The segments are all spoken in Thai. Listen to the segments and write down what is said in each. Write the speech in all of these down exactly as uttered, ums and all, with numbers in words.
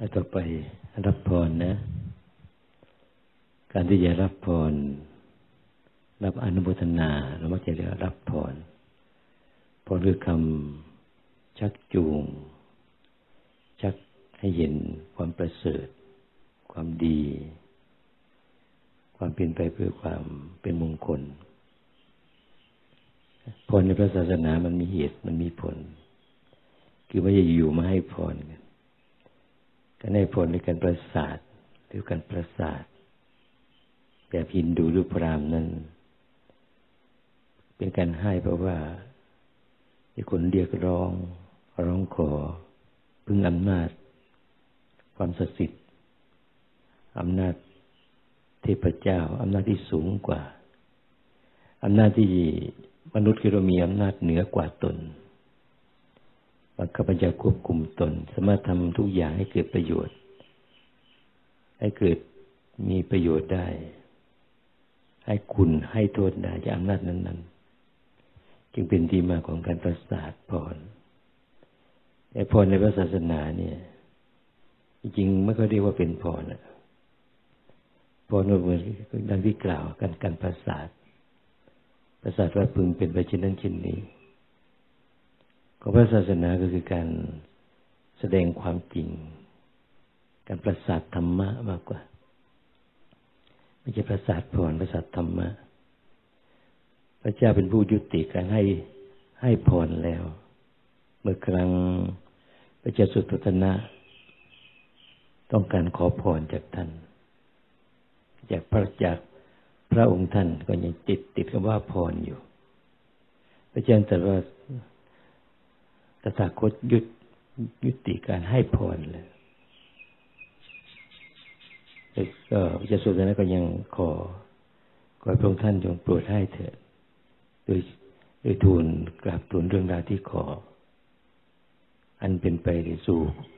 แล้วต่อไปรับพรนะการที่จะรับพรรับอนุโมทนาเรามักจะเรียกรับพรพรคือคำชักจูงชักให้เห็นความประเสริฐความดีความเป็นไปเพื่อความเป็นมงคลพรในพระศาสนามันมีเหตุมันมีผลคือไม่ใช่อยู่มาให้พรกันการให้พรในการประสาทหรือการประสาทแบบฮินดูหรือพราหมณ์นั้นเป็นการให้เพราะว่าที่คนเรียกร้องร้องขอพึ่งอำนาจความศักดิ์สิทธิ์อำนาจเทพเจ้าอำนาจที่สูงกว่าอำนาจที่มนุษย์คือเรามีอำนาจเหนือกว่าตนบังคับบัญชาควบคุมตนสามารถทำทุกอย่างให้เกิดประโยชน์ให้เกิดมีประโยชน์ได้ให้คุณให้โทษได้จากอำนาจนั้นๆจึงเป็นที่มาของการประสาทพรแต่พรในพระศาสนาเนี่ยจริงๆไม่ค่อยเรียกว่าเป็นพรนะพรเหมือนดังที่กล่าวกันการประสาทประสาทว่าพึงเป็นไปเช่นนั้นเช่นนี้ของพระศาสนาก็คือการแสดงความจริงการประสาทธรรมะมากกว่าไม่ใช่ประสาทพรประสาทธรรมะพระเจ้าเป็นผู้ยุติการให้ให้พรแล้วเมื่อครั้งพระเจ้าสุทัศนะต้องการขอพรจากท่านจากพระจากพระองค์ท่านก็ยังติดติดคำว่าพรอยู่พระเจ้าตรัสว่าตถาคตยุยุติการให้พรเลยแล้วก็พระเจ้าสุทัศนะก็ยังขอขอพระองค์ท่านจงโปรดให้เถิดโดยโดยทูลกราบทูลเรื่องราวที่ขออันเป็นไปสู่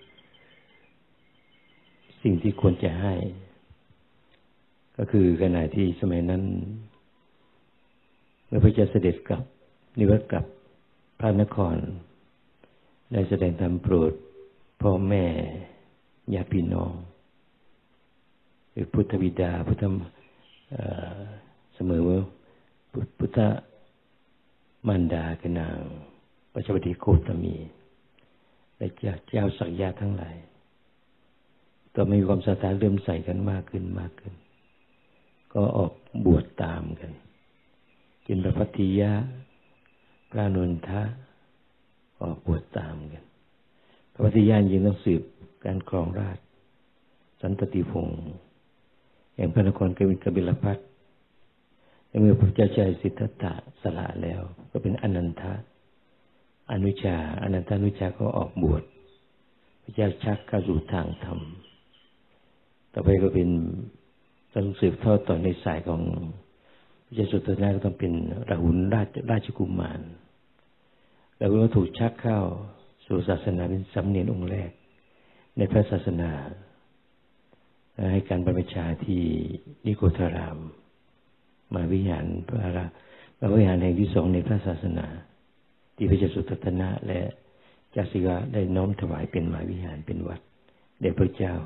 สิ่งที่ควรจะให้ก็คือขณะที่สมัยนั้นเมื่อพระเจ้าเสด็จกลับนิวัตกลับพระนครได้แสดงธรรมโปรดพ่อแม่ญาติพี่น้องหรือพุทธบิดาพุทธเสมอว่าพุทธมารดาคือนางปัจจวดีโคตมีและเจ้าเจ้าสักยะทั้งหลายก็มีความศรัทธาเริ่มใส่กันมากขึ้นมากขึ้นก็ออกบวชตามกันจินพระพัทธิยะพระนนทะออกบวชตามกันพระพัทธิยะยิ่งต้องสืบการครองราชย์สันตติพงศ์แห่งพระนครกบิลพัสดุเมื่อพระเจ้าชายสิทธัตถะสละแล้วก็เป็นอนันทะอนุชาอนันทานุชาก็ออกบวชพระเจ้าชักเข้าสู่ทางธรรมต่อไปก็เป็นต้องสืบทอดต่อในสายของพระเจ้าสุทัศนะก็ต้องเป็นราหุลราชราชกุมารแล้วก็ถูกชักเข้าสู่ศาสนาเป็นสามเณรองค์แรกในพระศาสนาให้การบรรพชาที่นิโคธารามมาวิหารพระรามาวิหารแห่งที่สองในพระศาสนาที่พระเจ้าสุทัศนะและจาสิกะได้น้อมถวายเป็นมาวิหารเป็นวัดแด่พระเจ้า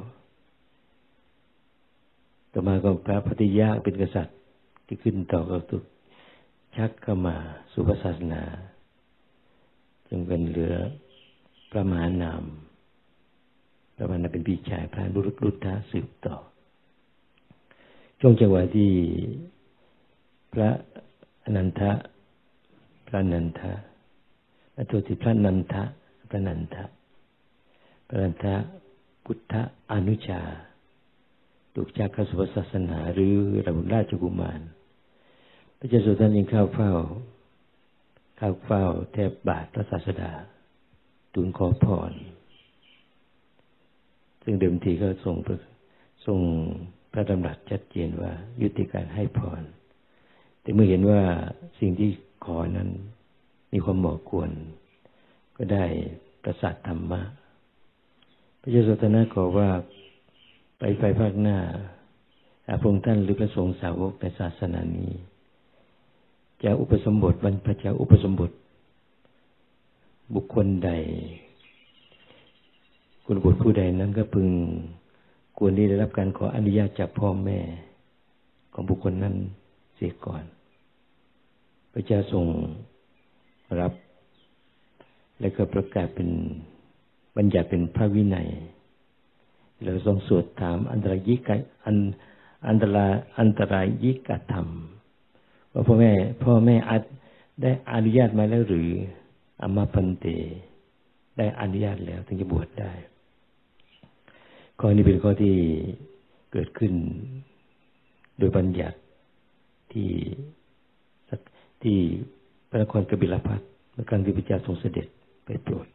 ต่อมาก็พระพัทธิยะเป็นกษัตริย์ที่ขึ้นต่อก็ถูกชักเข้ามาสู่พระศาสนาจึงเป็นเหลือพระมหานามพระมหานามเป็นพี่ชายพระรุรุทธะสืบต่อช่วงจังหวะที่พระอนันทะพระนันทะและตัวที่พระนันทะพระนันทะพระนันทะพุทธอนุชาถูกชักเข้าสู่ศาสนาหรือราหุลราชกุมารพระเจ้าสุทัศนะยังเข้าเฝ้าเข้าเฝ้าแทบบาทพระศาสดาทูลขอพรซึ่งเดิมทีก็ทรงทรงพระดำรัสชัดเจนว่ายุติการให้พรแต่เมื่อเห็นว่าสิ่งที่ขอนั้นมีความเหมาะควรก็ได้ประสาทธรรมะพระเจ้าสุทัศนะขอว่าไปไปภาคหน้าพระองค์ท่านหรือพระสงฆ์สาวกในศาสนานี้จะอุปสมบทบรรพชาอุปสมบทบุคคลใดคุณบุตรผู้ใดนั้นก็พึงควรที่ได้รับการขออนุญาตจากพ่อแม่ของบุคคลนั้นเสียก่อนพระเจ้าทรงรับและก็ประกาศเป็นบัญญัติเป็นพระวินัยเราทรงสวดถามอันตรายยิกอันอันตรายอันตรายยิกธรรมว่าพ่อแม่พ่อแม่ได้อนุญาตมาแล้วหรืออามาพันเตได้อนุญาตแล้วถึงจะบวชได้ข้อนี้เป็นข้อที่เกิดขึ้นโดยบัญญัติที่ที่พระนครกบิลพัสเมื่อครั้งที่พระเจ้าทรงเสด็จไปโปรด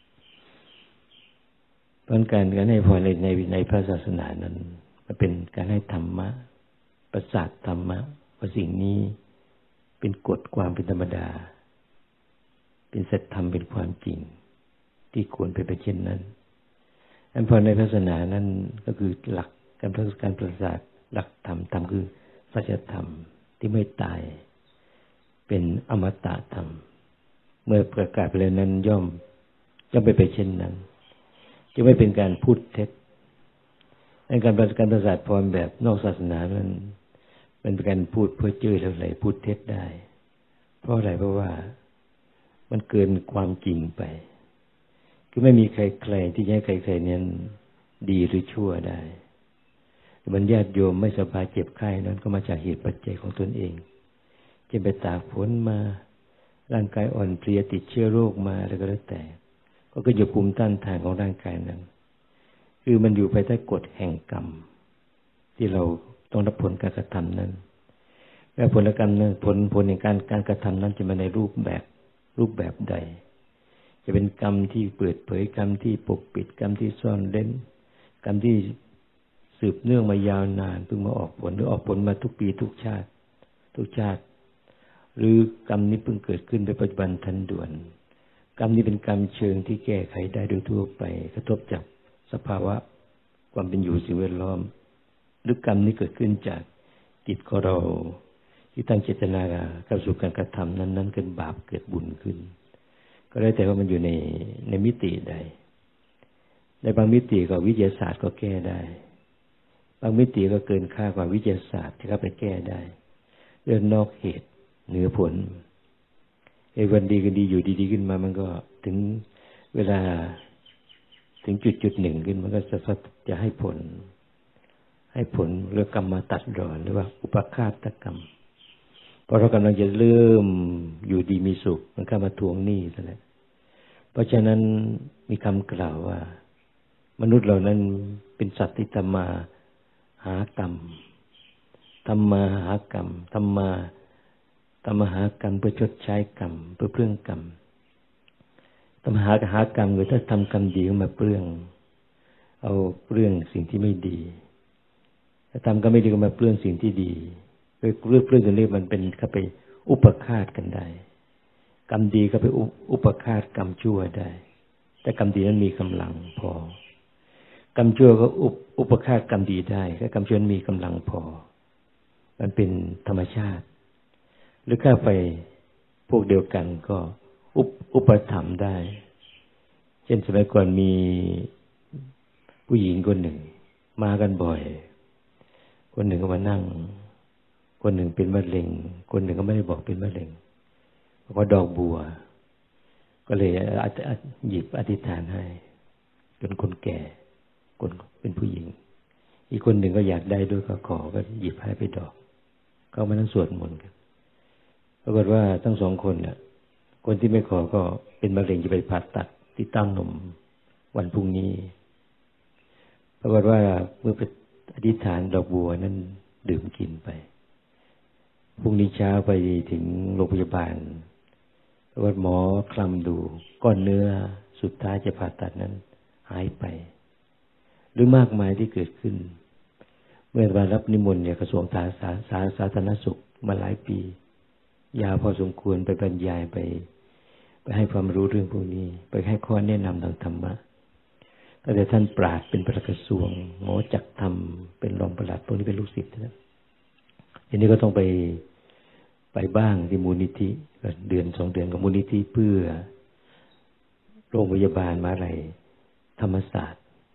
เพราะการการให้พรในในในพระศาสนานั้นมันเป็นการให้ธรรมะประสาทธรรมะว่าสิ่งนี้เป็นกฎความเป็นธรรมดาเป็นสัจธรรมเป็นความจริงที่ควรเป็นไปเช่นนั้นอันพรในพระศาสนานั้นก็คือหลักการประการประสาทหลักธรรมธรรมคือสัจธรรมที่ไม่ตายเป็นอมตะธรรมเมื่อประกาศไปแล้วนั้นย่อมย่อมไปไปเช่นนั้นจะไม่เป็นการพูดเท็จในการประการประสาทพรแบบนอกศาสนานั้นมันเป็นการพูดเพ้อเจ้อแล้วไหลพูดเท็จได้เพราะอะไรเพราะว่ามันเกินความจริงไปคือไม่มีใครใครที่จะให้ใครใครนั้นดีหรือชั่วได้บรรญาติโยมไม่สบายเจ็บไข้นั้นก็มาจากเหตุปัจจัยของตนเองจะไปตากฝนมาร่างกายอ่อนเพลียติดเชื้อโรคมาอะไรก็แล้วแต่ก็ขึ้นอยู่ภูมิต้านทานของร่างกายนั้นคือมันอยู่ภายใต้กฎแห่งกรรมที่เราต้องรับผลการกระทำนั้นและผลกรรมนั้นผลผลในการการกระทำนั้นจะมาในรูปแบบรูปแบบใดจะเป็นกรรมที่เปิดเผยกรรมที่ปกปิดกรรมที่ซ่อนเร้นกรรมที่สืบเนื่องมายาวนานเพิ่งมาออกผลหรือออกผลมาทุกปีทุกชาติทุกชาติหรือกรรมนี้เพิ่งเกิดขึ้นในปัจจุบันทันด่วนกรรมนี้เป็นกรรมเชิงที่แก้ไขได้โดยทั่วไปกระทบจากสภาวะความเป็นอยู่สิ่งแวดล้อมหรือกรรมนี้เกิดขึ้นจากจิตของเราที่ตั้งเจตนาเข้าสู่การกระทำนั้นๆเกิดบาปเกิดบุญขึ้นก็ได้แต่ว่ามันอยู่ในในมิติใดในบางมิติก็วิทยาศาสตร์ก็แก้ได้บางมิติก็เกินค่ากว่าวิทยาศาสตร์ที่เข้าไปแก้ได้เรื่องนอกเหตุเหนือผลไอ้วันดีก็ดีอยู่ดีๆขึ้นมามันก็ถึงเวลาถึงจุดจุดหนึ่งขึ้นมันก็จะจะให้ผลให้ผลเรื่องกรรมมาตัดรอนหรือว่าอุปฆาตกรรมพอเรากำลังจะเริ่มอยู่ดีมีสุขมันเข้ามาทวงหนี้ซะแล้วเพราะฉะนั้นมีคำกล่าวว่ามนุษย์เหล่านั้นเป็นสัตว์ที่ทำมาหากรรมทำมาหากรรมทำมาทำมาหากรรมเพื่อชดใช้กรรมเพื่อเปลื้องกรรมทำหาหากรรมคือถ้าทำกรรมดีก็มาเปลื้องเอาเปลื้องสิ่งที่ไม่ดีถ้าทำกรรมไม่ดีก็มาเปลื้องสิ่งที่ดีเพื่อเปลื้องเปลื้องกันนี้มันเป็นเข้าไปอุปฆาตกันได้กรรมดีก็ไปอุปฆาตกรรมชั่วได้แต่กรรมดีนั้นมีกำลังพอกรรมชั่วก็อุปฆาตกรรมดีได้ถ้ากรรมชั่วมีกำลังพอมันเป็นธรรมชาติหรือข้าไปพวกเดียวกันก็อุปอุปถัมภ์ได้เช่นสมัยก่อนมีผู้หญิงคนหนึ่งมากันบ่อยคนหนึ่งก็มานั่งคนหนึ่งเป็นมะเร็งคนหนึ่งก็ไม่ได้บอกเป็นมะเร็งก็ดอกบัวก็เลยหยิบอธิษฐานให้เป็นคนแก่คนเป็นผู้หญิงอีกคนหนึ่งก็อยากได้ด้วยก็ขอก็หยิบให้ไปดอกก็มานั่งสวดมนต์กันปรากฏว่าทั้งสองคนเนี่ยคนที่ไม่ขอก็เป็นมะเร็งจะไปผ่าตัดที่เต้านมวันพรุ่งนี้ปรากฏว่าเมื่อไปอธิษฐานดอกบัวนั้นดื่มกินไปพรุ่งนี้เช้าไปถึงโรงพยาบาลปรากฏหมอคลำดูก้อนเนื้อสุดท้ายจะผ่าตัดนั้นหายไปหรือมากมายที่เกิดขึ้นเมื่อมารับนิมนต์เนี่ยกระทรวงสาธารณสาธารณสุขมาหลายปียาวพอสมควรไปบรรยายไปไปให้ความรู้เรื่องพวกนี้ไปให้ข้อแนะนำทางธรรมะตั้งแต่ท่านปราชญ์เป็นปลัดกระทรวงหมอจักรธรรมเป็นรองปลัดพวกนี้เป็นลูกศิษย์นะทีนี้ก็ต้องไปไปบ้างที่มูลนิธิเดือนสองเดือนกับมูลนิธิเพื่อโรงพยาบาลมหาวิทยาลัยธรรมศาสตร์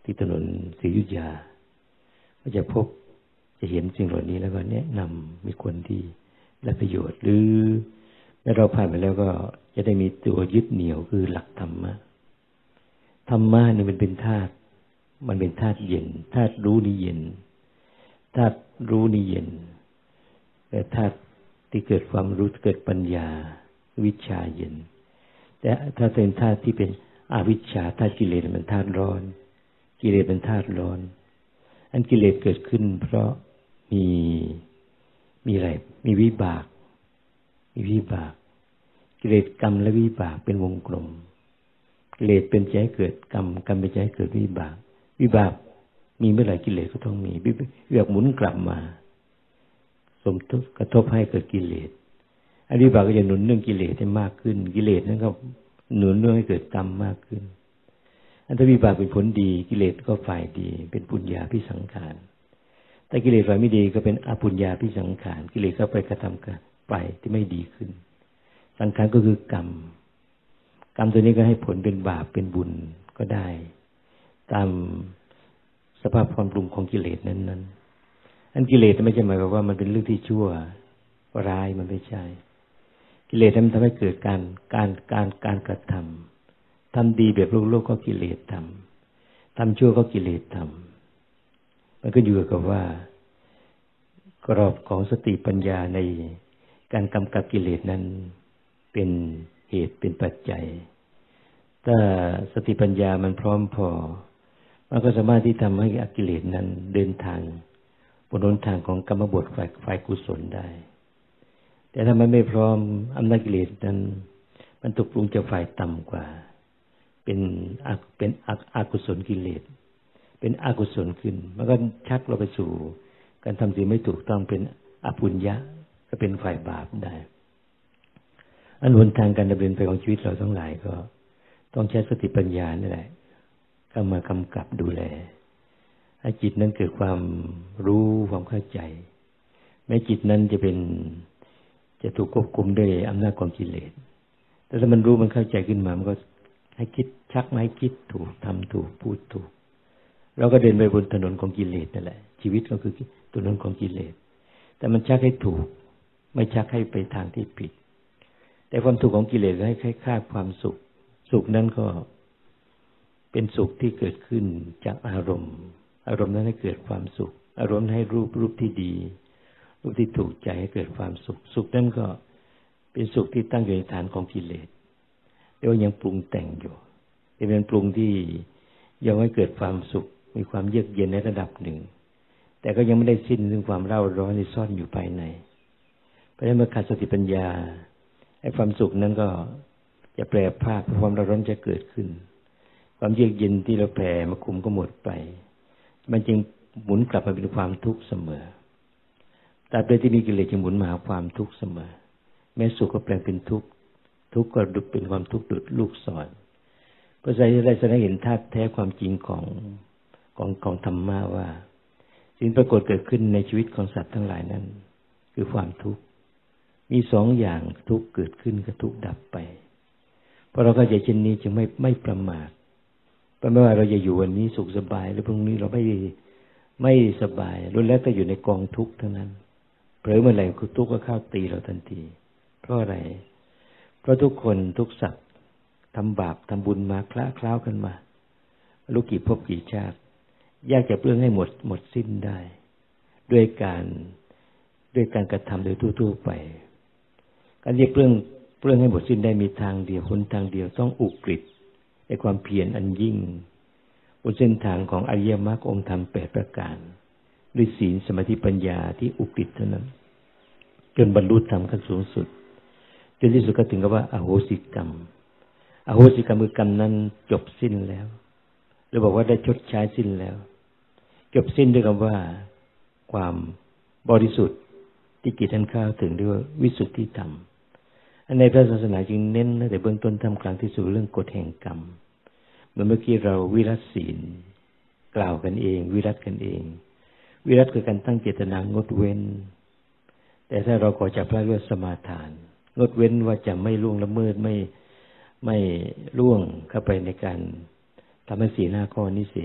ที่ถนนศรีอยุธยาก็จะพบจะเห็นสิ่งเหล่านี้แล้วก็แนะนำมีคนที่ได้ประโยชน์หรือเมื่อเราผ่านไปแล้วก็จะได้มีตัวยึดเหนี่ยวคือหลักธรรมะธรรมะนี่มันเป็นธาตุมันเป็นธาตุเย็นธาตุรู้นี่เย็นธาตุรู้นี่เย็นแต่ธาตุที่เกิดความรู้เกิดปัญญาวิชาเย็นแต่ถ้าเป็นธาตุที่เป็นอวิชชาธาตุกิเลสมันธาตุร้อนกิเลสเป็นธาตุร้อนอันกิเลสเกิดขึ้นเพราะมีมีอะไรมีวิบากมีวิบากกิเลสกรรมและวิบากเป็นวงกลมกิเลสเป็นใจให้เกิดกรรมกรรมเป็นใจให้เกิดวิบากวิบากมีเมื่อไหร่กิเลสก็ต้องมีวิบากหมุนกลับมาสมทบกระทบให้เกิดกิเลสอันวิบากก็จะหนุนเรื่องกิเลสให้มากขึ้นกิเลสนั้นก็หนุนเรื่องให้เกิดกรรมมากขึ้นอันถ้าวิบากเป็นผลดีกิเลสก็ฝ่ายดีเป็นปุญญาภิสังขารแต่กิเลสฝ่ายไม่ดีก็เป็นอปุญญาภิสังขารกิเลสก็ไปกระทำกันไปที่ไม่ดีขึ้นสังขารก็คือกรรมกรรมตัวนี้ก็ให้ผลเป็นบาปเป็นบุญก็ได้ตามสภาพความปรุงของกิเลสนั้นๆอันกิเลสไม่ใช่หมายความว่ามันเป็นเรื่องที่ชั่วร้ายมันไม่ใช่กิเลสมันทำให้เกิดการการการการกระทำทำดีแบบโลกโลกก็กิเลสทำทำชั่วก็กิเลสทำมันก็อยู่กับว่ากรอบของสติปัญญาในการกำกับกิเลสนั้นเป็นเหตุเป็นปัจจัยถ้าสติปัญญามันพร้อมพอมันก็สามารถที่ทำให้กิเลสนั้นเดินทางบนหนทางของกรรมบทฝ่ายฝ่ายกุศลได้แต่ถ้ามันไม่พร้อมอำนาจกิเลสนั้นมันถูกปรุงจะฝ่ายต่ำกว่าเป็นเป็นอกุศลกิเลสเป็นอกุศลขึ้นมันก็ชักเราไปสู่การทำสิ่งไม่ถูกต้องเป็นอปุญญะก็เป็นฝ่ายบาปได้อันหนทางการดำเนินไปของชีวิตเราทั้งหลายก็ต้องใช้สติปัญญานี่แหละเข้ามากำกับดูแลให้จิตนั้นเกิดความรู้ความเข้าใจแม้จิตนั้นจะเป็นจะถูกควบคุมด้วยอำนาจของกิเลสแต่ถ้ามันรู้มันเข้าใจขึ้นมามันก็ให้คิดชักมาให้คิดถูกทำถูกพูดถูกเราก็เดินไปบนถนนของกิเลสนั่นแหละชีวิตก็คือถนนของกิเลสแต่มันชักให้ถูกไม่ชักให้ไปทางที่ผิดแต่ความถูกของกิเลสให้ให้ค่าความสุขสุขนั้นก็เป็นสุขที่เกิดขึ้นจากอารมณ์อารมณ์นั้นให้เกิดความสุขอารมณ์ให้รูปรูปที่ดีรูปที่ถูกใจให้เกิดความสุขสุขนั้นก็เป็นสุขที่ตั้งอยู่ในฐานของกิเลสเรียกว่ายังปรุงแต่งอยู่เป็นปรุงที่ยังให้เกิดความสุขมีความเยือกเย็นในระดับหนึ่งแต่ก็ยังไม่ได้สิ้นซึ่งความเร่าร้อนที่ซ่อนอยู่ภายในเพราะฉะนั้นเมื่อขาดสติปัญญาไอ้ความสุขนั้นก็จะแปรภาคความเร่าร้อนจะเกิดขึ้นความเยือกเย็นที่เราแผ่มาคุมก็หมดไปมันจึงหมุนกลับมาเป็นความทุกข์เสมอตราบใดที่มีกิเลสจึงหมุนมาหาความทุกข์เสมอแม้สุขก็แปลงเป็นทุกข์ทุกข์ก็ดุจเป็นความทุกข์ดุจลูกศรเพราะฉะนั้นได้แสดงเห็นธาตุแท้ความจริงของของของธรรมะว่าสิ่งปรากฏเกิดขึ้นในชีวิตของสัตว์ทั้งหลายนั้นคือความทุกข์มีสองอย่างทุกข์เกิดขึ้นกับทุกข์ดับไปเพราะเราเข้าใจเช่นนี้จึงไม่ไม่ประมาทเพราะไม่ว่าเราจะอยู่วันนี้สุขสบายหรือพรุ่งนี้เราไม่ไม่สบายล้วนแล้วแต่อยู่ในกองทุกข์ทั้งนั้นเผลอเมื่อไหร่คือทุกข์ก็เข้าตีเราทันทีเพราะอะไรเพราะทุกคนทุกสัตว์ทำบาปทำบุญมาคละคล้ากันมารู้กี่ภพกี่ชาติยากจะเปลื้องให้หมดหมดสิ้นได้ด้วยการด้วยการกระทำโดยทั่วๆไปการที่เปลื้องเปลื้องให้หมดสิ้นได้มีทางเดียวคนทางเดียวต้องอุกฤษในความเพียรอันยิ่งบนเส้นทางของอริยมรรคองค์ธรรมแปดประการด้วยศีลสมาธิปัญญาที่อุกฤษเท่านั้นจนบรรลุธรรมขั้นสูงสุดจนที่สุดก็ถึงกับว่าอโหสิกรรมอโหสิกรรมคือกรรมนั้นจบสิ้นแล้วหรือบอกว่าได้ชดใช้สิ้นแล้วจบสิ้นด้วยคำว่าความบริสุทธิ์ที่กิจท่านเข้าถึงด้วยวิสุทธิธรรมอันในพระศาสนาจึงเน้นนะแต่เบื้องต้นทำกลางที่สุดเรื่องกฎแห่งกรรมเมื่อเมื่อกี้เราวิรัตศีลกล่าวกันเองวิรัตกันเองวิรัตคือการตั้งเจตนางดเว้นแต่ถ้าเราขอจากพระเรื่องสมาทานงดเว้นว่าจะไม่ล่วงละเมิดไม่ไม่ล่วงเข้าไปในการทำให้ศีลห้าข้อนี้เสีย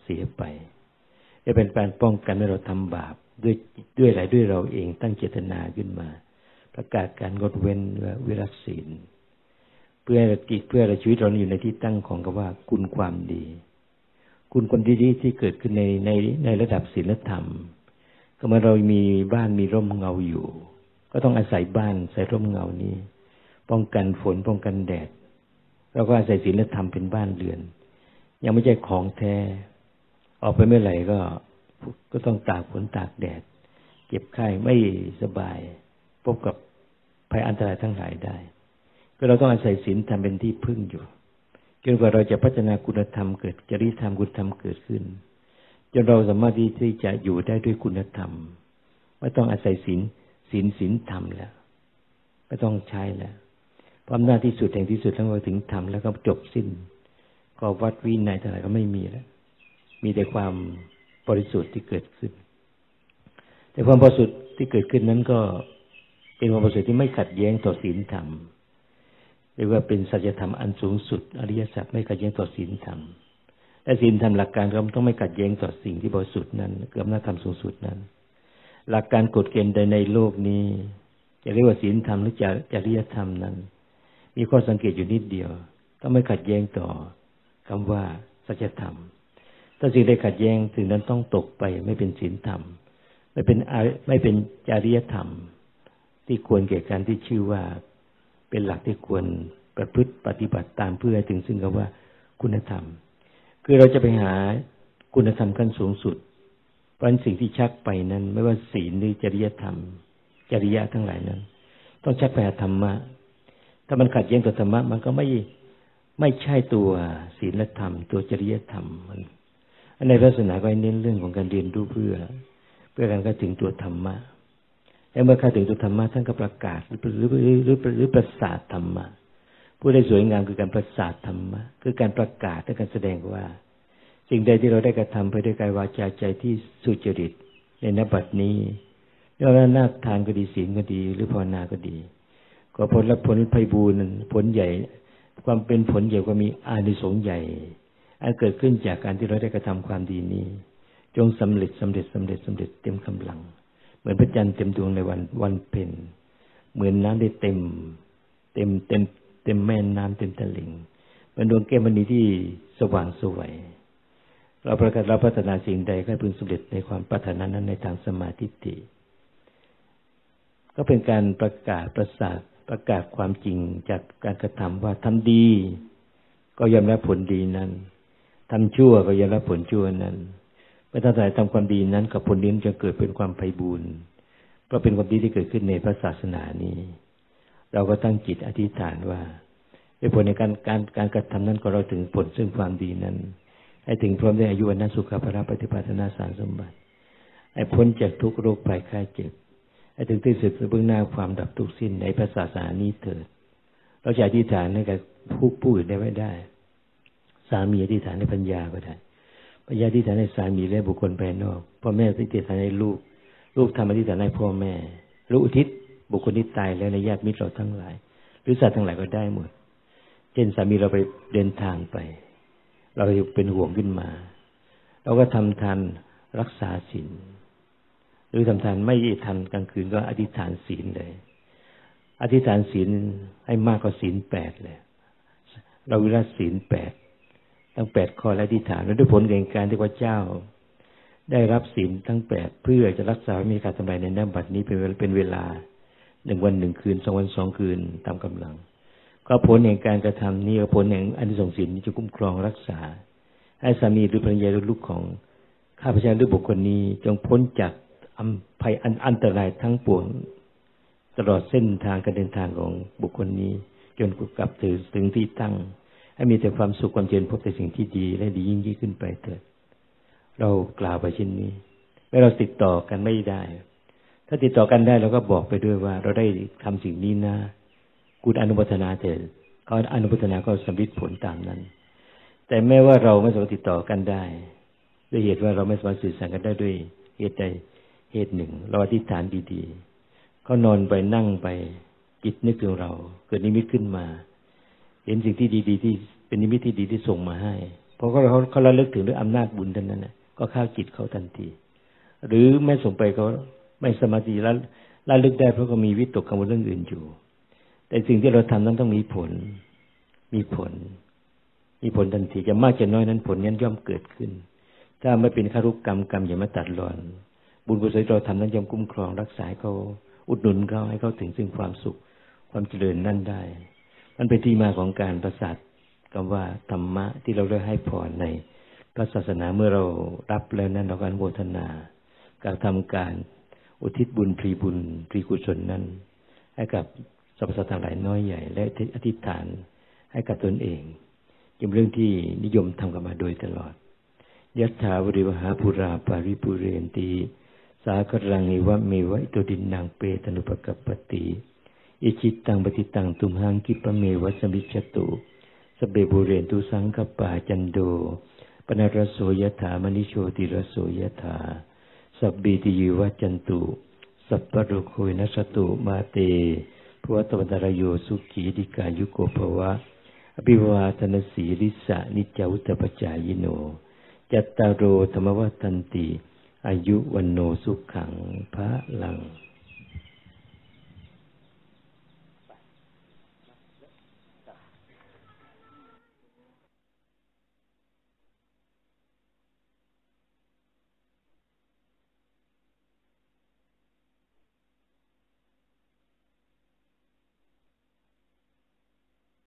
สียไปจะเป็นการป้องกันให้เราทำบาปด้วยด้วยอะไรด้วยเราเองตั้งเจตนาขึ้นมาประกาศการงดเว้นวิรัตศีลเพื่อกิจเพื่อชีวิตเราอยู่ในที่ตั้งของคำว่าคุณความดีคุณความดีที่เกิดขึ้นในในในระดับศีลธรรมก็เมื่อเรามีบ้านมีร่มเงาอยู่ก็ต้องอาศัยบ้านอาศัยร่มเงานี้ป้องกันฝนป้องกันแดดเราก็อาศัยศีลธรรมเป็นบ้านเรือนยังไม่ใช่ของแท้ออกไปเมื่อไหร่ก็ก็ต้องตากฝนตากแดดเจ็บไข้ไม่สบายพบกับภัยอันตรายทั้งหลายได้ก็เราต้องอาศัยศีลธรรมเป็นที่พึ่งอยู่จนกว่าเราจะพัฒนาคุณธรรมเกิดจริยธรรมคุณธรรมเกิดขึ้นจนเราสามารถที่จะอยู่ได้ด้วยคุณธรรมไม่ต้องอาศัยศีลศีลศีลธรรมแล้วไม่ต้องใช้แล้วเพราะอำนาจที่สุดแห่งที่สุดทั้งหมดถึงธรรมแล้วก็จบสิ้นก็วัดวินัยอะไรก็ไม่มีแล้วมีแต่ความบริสุทธิ์ที่เกิดขึ้นแต่ความบริสุทธิ์ที่เกิดขึ้นนั้นก็เป็นความบริสุทธิ์ที่ไม่ขัดแย้งต่อศีลธรรมเรียกว่าเป็นสัจธรรมอันสูงสุดอริยสัจไม่ขัดแย้งต่อศีลธรรมและศีลธรรมหลักการก็ต้องไม่ขัดแย้งต่อสิ่งที่บริสุทธิ์นั้นคืออำนาจธรรมสูงสุดนั้นหลักการกฎเกณฑ์ใดในโลกนี้จะเรียกว่าศีลธรรมหรือจริยธรรมนั้นมีข้อสังเกตอยู่นิดเดียวต้องไม่ขัดแย้งต่อคำว่าสัจธรรมถ้าสิ่งใดขัดแย้งสิ่งนั้นต้องตกไปไม่เป็นศีลธรรมไม่เป็นไม่เป็นจริยธรรมที่ควรแก่การที่ชื่อว่าเป็นหลักที่ควรประพฤติปฏิบัติตามเพื่อให้ถึงซึ่งคำว่าคุณธรรมคือเราจะไปหาคุณธรรมขั้นสูงสุดเพราะสิ่งที่ชักไปนั้นไม่ว่าศีลหรือจริยธรรมจริยะทั้งหลายนั้นต้องชักไปหาธรรมะถ้ามันขัดแย้งต่อธรรมะมันก็ไม่ไม่ใช่ตัวศีลธรรมตัวจริยธรรมมันในศาสนาก็เน้นเรื่องของการเรียนรู้เพื่อเพื่อการเข้าถึงตัวธรรมะและเมื่อเข้าถึงตัวธรรมะท่านก็ประกาศหรือหรือหรือหรือหรือประสาทธรรมะพูดได้สวยงามคือการประสาทธรรมะคือการประกาศและการแสดงว่าสิ่งใดที่เราได้กระทำไปด้วยกายวาจาใจที่สุจริตในณบัดนี้ไม่ว่าหน้าทานก็ดีศีลก็ดีหรือภาวนาก็ดีก็ผลและผลไพบูลย์ผลใหญ่ความเป็นผลใหญ่ก็มีอานิสงส์ใหญ่อันเกิดขึ้นจากการที่เราได้กระทำความดีนี้จงสำเร็จสำเร็จสำเร็จสำเร็จเต็มกำลังเหมือนพระจันทร์เต็มดวงในวันวันเพ็ญเหมือนน้ำได้เต็มเต็มเต็มเต็มแม่น้ำเต็มตลิ่งเหมือนดวงแก้วมณีที่สว่างสวยเราประกาศเราพัฒนาสิ่งใดก็พึงสำเร็จในความปรารถนานั้นในทางสมาธิฏฐิก็เป็นการประกาศประสาทประกาศความจริงจากการกระทำว่าทำดีก็ยอมรับผลดีนั้นทำชั่วก็ยอมรับผลชั่วนั้นเมื่อท่านใดทำความดีนั้นกับผลนี้จะเกิดเป็นความไพบูลย์เพราะเป็นความดีที่เกิดขึ้นในพระศาสนานี้เราก็ตั้งจิตอธิษฐานว่าด้วยผลในการการการกระทำนั้นก็เราถึงผลซึ่งความดีนั้นให้ถึงพร้อมด้วยอายุวันะสุขภาระปฏิภาณนาสารสมบัติให้พ้นจากทุกโรคภัยไข้เจ็บให้ถึงที่สุดเบื้องหน้าความดับทุกข์สิ้นในพระศาสนานี้เถิดเราจะอธิษฐานให้กับผู้ผู้อื่นได้ไว้ได้สามีอธิษฐานให้ภรรยาก็ได้ภรรยาอธิษฐานให้สามีและบุคคลภายนอกพ่อแม่อธิษฐานให้ลูกลูกทำอธิษฐานให้พ่อแม่ลูกอุทิศบุคคลที่ตายแล้วในญาติมิตรเราทั้งหลายหรือสัตว์ทั้งหลายก็ได้หมดเช่นสามีเราไปเดินทางไปเราเป็นห่วงขึ้นมาเราก็ทำทานรักษาศีลหรือทำทานไม่ทันกลางคืนก็อธิษฐานศีลเลยอธิษฐานศีลให้มากกว่าศีลแปดเลยเราวิรัติศีลแปดทั้งแปดข้อและอธิษฐานแล้วด้วยผลแห่งการที่พระเจ้าได้รับศีลทั้งแปดเพื่อจะรักษาไม่มีการทำลายในน้ำบัดนี้เป็นเป็นเวลาหนึ่งวันหนึ่งคืนสองวันสองคืนตามกำลังก็ผลแห่งการกระทำนี้ผลแห่งอานิสงส์ศีลนี้จะคุ้มครองรักษาให้สามีหรือภรรยาหรือลูกของข้าพเจ้าหรือบุคคลนี้จงพ้นจากภัยอันตรายทั้งปวงตลอดเส้นทางการเดินทางของบุคคลนี้จนกลับถึงถึงที่ตั้งให้มีแต่ความสุขความเจริญพบแต่สิ่งที่ดีและดียิ่งยิ่งขึ้นไปเถิดเรากล่าวไปเช่นนี้เมื่อเราติดต่อกันไม่ได้ถ้าติดต่อกันได้เราก็บอกไปด้วยว่าเราได้ทำสิ่งนี้นะคุณอนุโมทนาเถิดเขาอนุโมทนาก็สำลิดผลตามนั้นแต่แม้ว่าเราไม่สามารถติดต่อกันได้ด้วยเหตุว่าเราไม่สามารถสื่อสารกันได้ด้วยเหตุใดเหตุหนึ่งเราอธิษฐานดีๆเขานอนไปนั่งไปจิตนึกถึงเราเกิดนิมิตขึ้นมาเห็นสิ่งที่ดีๆที่เป็นนิมิตที่ดีที่ส่งมาให้พอเขาเขาเขาระลึกถึงด้วยอำนาจบุญนั้นน่ะก็เข้าจิตเขาทันทีหรือไม่ส่งไปเขาไม่สมาธิแล้วระลึกได้เพราะเขามีวิตกกังวลเรื่องอื่นอยู่แต่สิ่งที่เราทำนั้นต้องมีผลมีผลมีผลทันทีจะมากจะน้อยนั้นผลนั้นย่อมเกิดขึ้นถ้าไม่เป็นคารุกรรมกรรมอย่ามาตัดรอนบุญกุศลเราทำนั้นย่อมคุ้มครองรักษาเขาอุดหนุนเขาให้เขาถึงซึ่งความสุขความเจริญนั่นได้มันเป็นที่มาของการประสาทคำว่าธรรมะที่เราได้ให้พรในพระศาสนาเมื่อเรารับแล้วนั้นเราการโมทนาการทำการอุทิศบุญพรีบุญพรีกุศลนั้นให้กับสรรพสัตว์ทั้งหลายน้อยใหญ่และอธิษฐานให้กับตนเองเป็นเรื่องที่นิยมทำกันมาโดยตลอดยัตถาวริวหาปุราปาริปุเรนติสากรังอิวะเมวะอิโตดินนางเปตนุปกัปปติอิจิตังปฏิตังตุมหังกิปะเมวะสมิจฉตุสเบบุเรนตุสังคปาจันโดปนรสโสยถามณิโชติรสโสยถาสัพพิติยิวัจจันตุสัพพะโรโควินัสตุมาเตภวตวันตรโยสุขีดิกายุโกภวะอภิวาทนาสีริสะนิจจวุตปจายโนจัตตารโอธรรมวัฏันติอายุวันโนสุขังภะลัง